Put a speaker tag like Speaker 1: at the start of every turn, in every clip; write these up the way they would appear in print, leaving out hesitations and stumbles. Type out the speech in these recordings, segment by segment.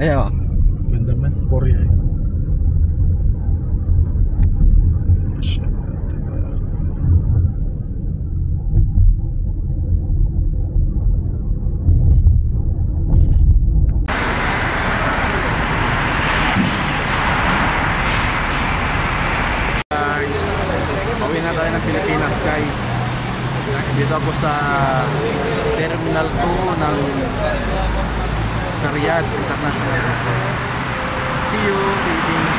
Speaker 1: Ayan.
Speaker 2: Ganda man, Korea eh.
Speaker 1: Guys, pauwi na tayo ng Pilipinas guys. Dito ako sa Terminal 2 ng sa Riyadh International Airport. See you, Philippines!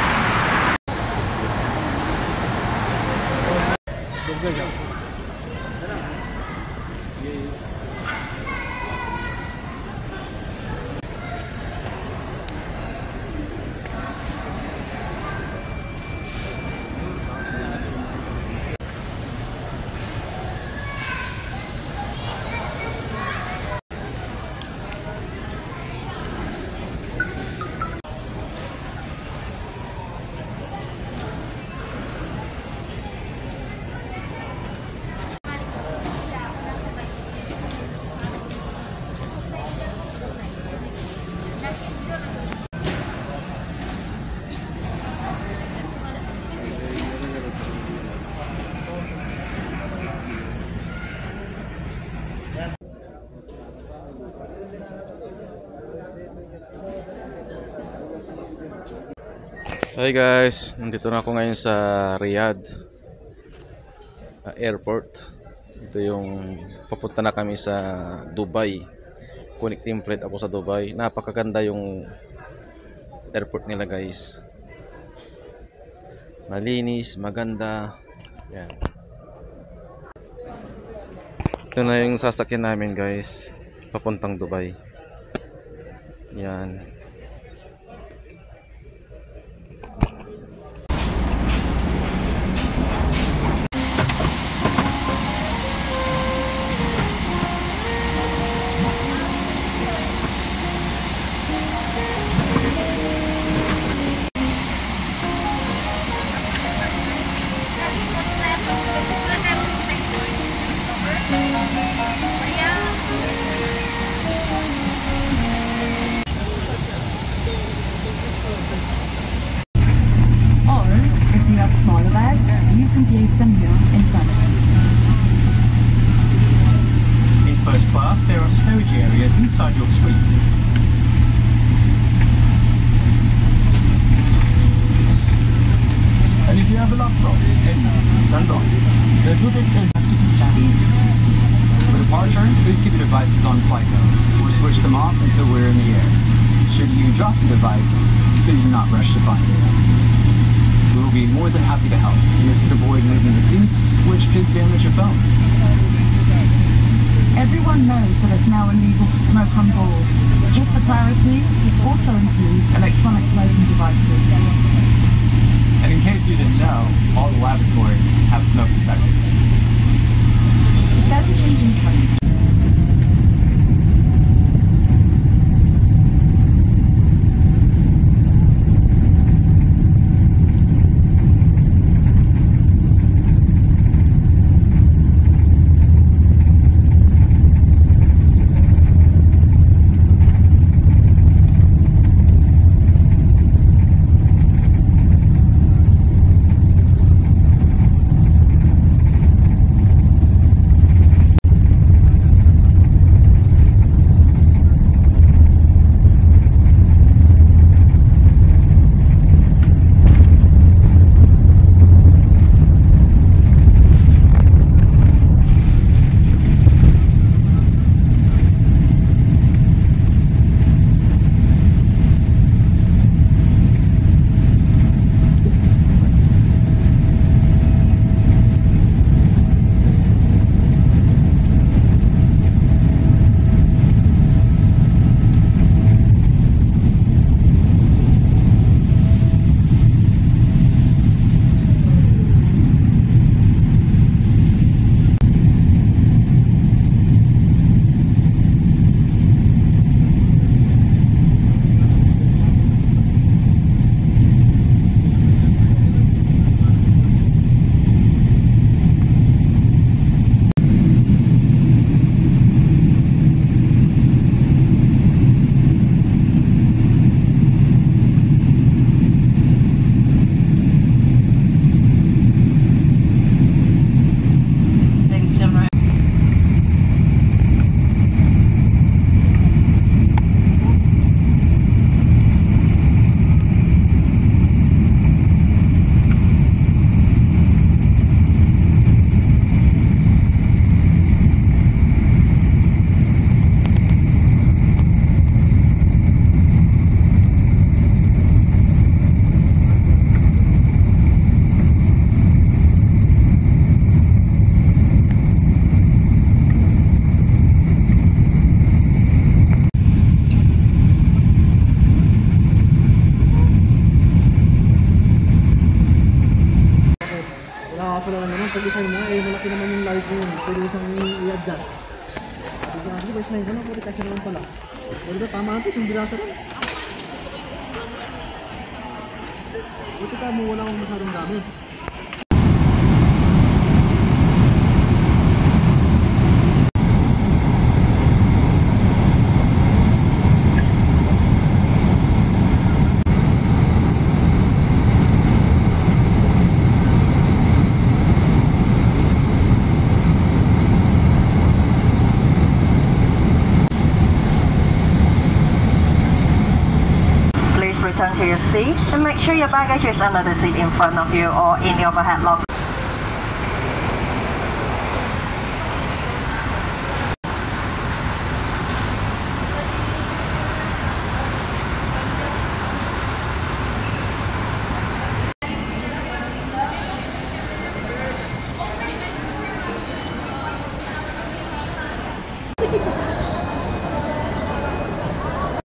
Speaker 1: Hi guys, nandito na ako ngayon sa Riyadh Airport. Ito yung papunta na kami sa Dubai. Connecting flight ako sa Dubai. Napakaganda yung airport nila guys. Malinis, maganda. Yan. Ito na yung sasakyan namin guys, papuntang Dubai. Yan.
Speaker 3: Place them here in front.
Speaker 4: In first class, there are storage areas inside your suite. And if you have a laptop, turn on. The hooded for departure, please keep your devices on flight mode or switch them off until we're in the air. Should you drop the device, please do not rush to find it. We will be more than happy to help. This could avoid moving the seats, which could damage your phone.
Speaker 3: Everyone knows that it's now illegal to smoke on board. Just for clarity, this also includes electronic smoking devices.
Speaker 4: And in case you didn't know, all the lavatories have smoke detectors.
Speaker 3: It doesn't change anything.
Speaker 5: kaso lang naman, pag-design mo, eh malaki naman yung light mo yun. Pwede isang i-adjust. Sabi ko, di ba isnayin ko na, pwede kasi naman pala. O diba, tama ito, isang bilasa lang. Buti ka mo, wala akong masyadong gamit.
Speaker 6: Return to your seat and make sure your baggage is under the seat in front of you or in your overhead locker.